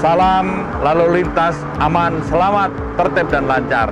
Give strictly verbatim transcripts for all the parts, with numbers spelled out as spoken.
Salam lalu lintas aman, selamat, tertib, dan lancar.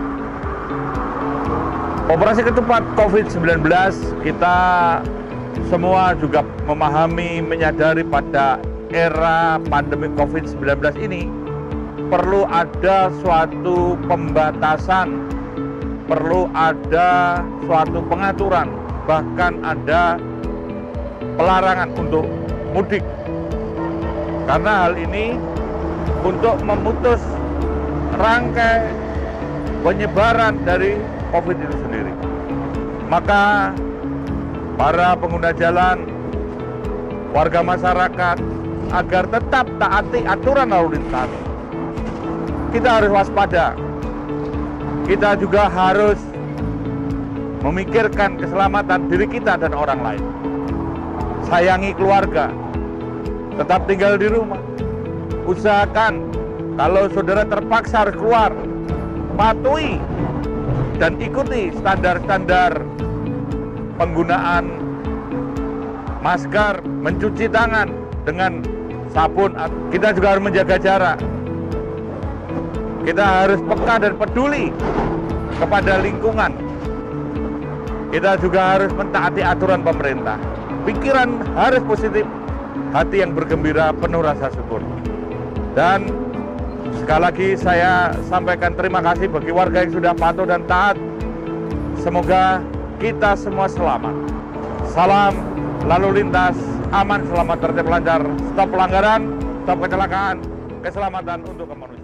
Operasi ketupat COVID sembilan belas, kita semua juga memahami, menyadari pada era pandemi COVID sembilan belas ini perlu ada suatu pembatasan, perlu ada suatu pengaturan, bahkan ada pelarangan untuk mudik. Karena hal ini untuk memutus rantai penyebaran dari COVID itu sendiri. Maka para pengguna jalan, warga masyarakat, agar tetap taati aturan lalu lintas, kita harus waspada. Kita juga harus memikirkan keselamatan diri kita dan orang lain. Sayangi keluarga, tetap tinggal di rumah. Usahakan kalau saudara terpaksa harus keluar, patuhi dan ikuti standar-standar penggunaan masker, mencuci tangan dengan sabun. Kita juga harus menjaga jarak. Kita harus peka dan peduli kepada lingkungan. Kita juga harus mentaati aturan pemerintah. Pikiran harus positif, hati yang bergembira, penuh rasa syukur. Dan sekali lagi saya sampaikan terima kasih bagi warga yang sudah patuh dan taat. Semoga kita semua selamat. Salam lalu lintas aman, selamat, tertib, lancar. Stop pelanggaran, stop kecelakaan, keselamatan untuk kemanusiaan.